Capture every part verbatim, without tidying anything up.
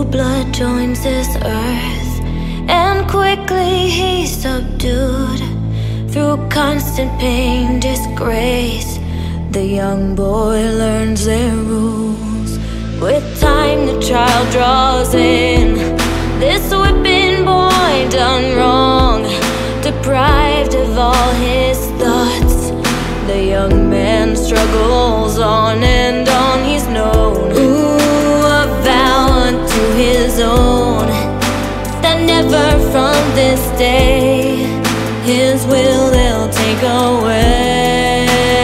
blood joins this earth, and quickly he's subdued. Through constant pain, disgrace, the young boy learns their rules. With time the child draws in, this whipping boy done wrong, deprived of all his thoughts. The young man struggles on and on. He's known, ooh, a vow unto his own, that never from this day his will they'll take away.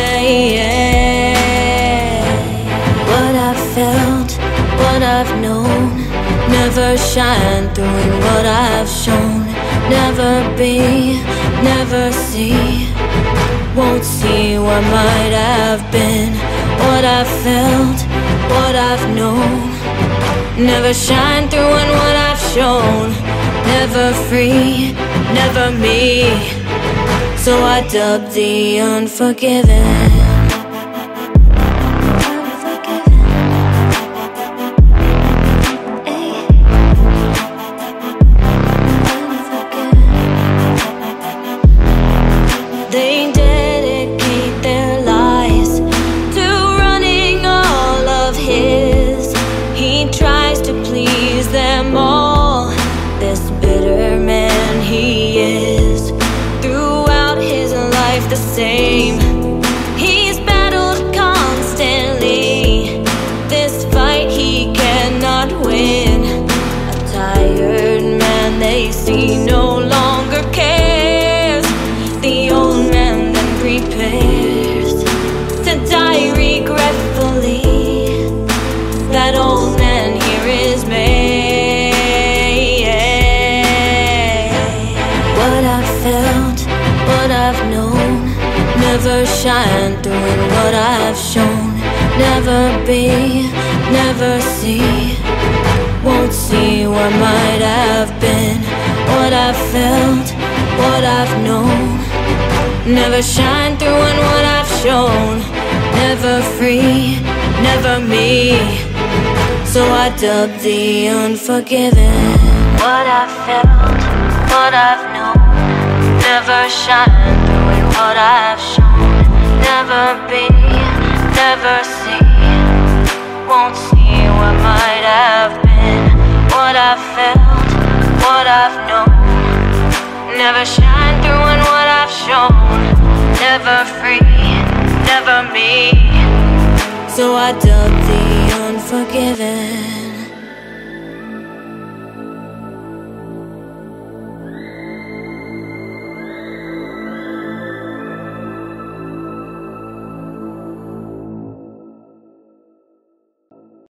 What I've felt, what I've known, never shine through in what I've shown. Never be, never see, won't see what might have been. What I've felt, what I've known, never shine through in what I've shown. Never free, never me, so I dubbed the unforgiven. They dedicate their lives to running all of his. He tries to please them all, this bitter man he is. Throughout his life the same, he's battled constantly. This fight he cannot win. A tired man they see no longer cares. The old man then prepares to die regretfully. That old man here is made. What I've felt, what I've known, never shine through in what I've shown. Never be, never see, won't see what might have been. What I've felt, what I've known, never shine through in what I've shown. Never free, never me, so I dubbed the unforgiven. What I've felt, what I've known, never shine through in what I've shown. Never be, never see, won't see what might have been. What I've felt, what I've known, never shine through in what I've shown. Never free, never me, so I dubbed the unforgiven.